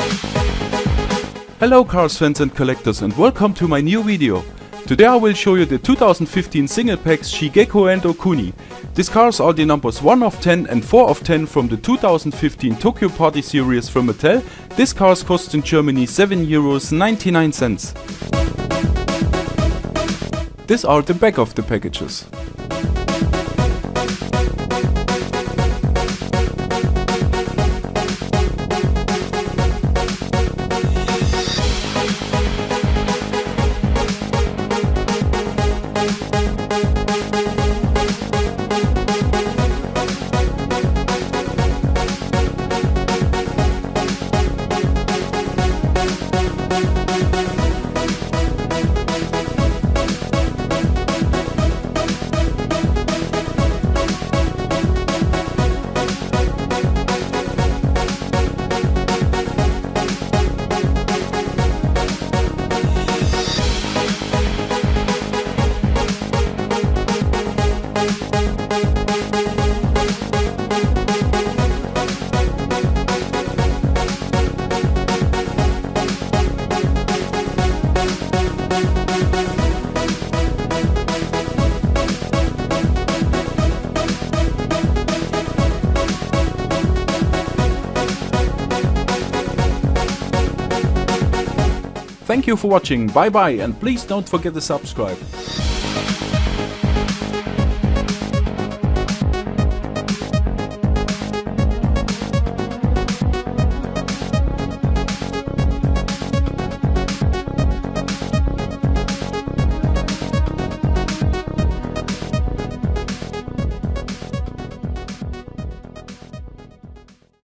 Hello cars fans and collectors, and welcome to my new video. Today I will show you the 2015 single packs Shigeko and Okuni. These cars are the numbers 1 of 10 and 4 of 10 from the 2015 Tokyo Party series from Mattel. These cars cost in Germany €7.99. These are the back of the packages. Thank you for watching, bye bye, and please don't forget to subscribe.